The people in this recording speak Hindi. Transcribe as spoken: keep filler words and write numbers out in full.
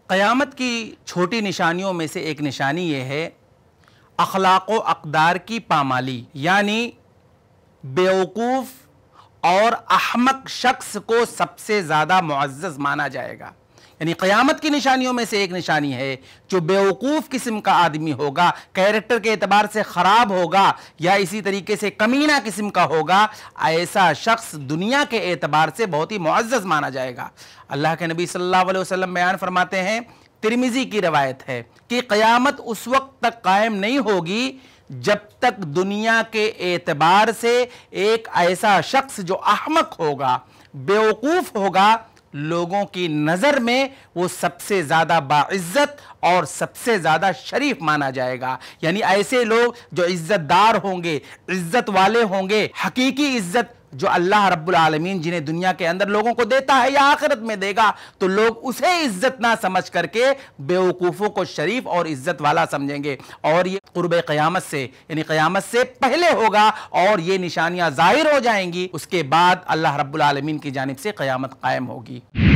क़यामत की छोटी निशानियों में से एक निशानी ये है अखलाक़ व अक़दार की पामाली, यानी बेवकूफ़ और अहमक शख्स को सबसे ज़्यादा मुअज़्ज़ज़ माना जाएगा। यानी क़यामत की निशानियों में से एक निशानी है जो बेवकूफ़ किस्म का आदमी होगा, कैरेक्टर के एतबार से ख़राब होगा या इसी तरीके से कमीना किस्म का होगा, ऐसा शख्स दुनिया के एतबार से बहुत ही मुअज़्ज़ज़ माना जाएगा। अल्लाह के नबी सल्लल्लाहु अलैहि वसल्लम बयान फरमाते हैं, तिरमिज़ी की रवायत है कि क़यामत उस वक्त तक कायम नहीं होगी जब तक दुनिया के एतबार से एक ऐसा शख्स जो अहमक होगा, बेवकूफ़ होगा, लोगों की नज़र में वो सबसे ज़्यादा बाइज़्ज़त और सबसे ज़्यादा शरीफ माना जाएगा। यानी ऐसे लोग जो इज़्ज़तदार होंगे, इज़्ज़त वाले होंगे, हकीकी इज़्ज़त जो अल्लाह रब्बुल आलमीन जिन्हें दुनिया के अंदर लोगों को देता है या आखिरत में देगा, तो लोग उसे इज़्ज़त ना समझ करके बेवकूफ़ों को शरीफ और इज़्ज़त वाला समझेंगे। और ये क़ुर्ब क़यामत से यानी क़यामत से पहले होगा और ये निशानियां ज़ाहिर हो जाएंगी। उसके बाद अल्लाह रब्बुल आलमीन की जानिब से क़यामत कायम होगी।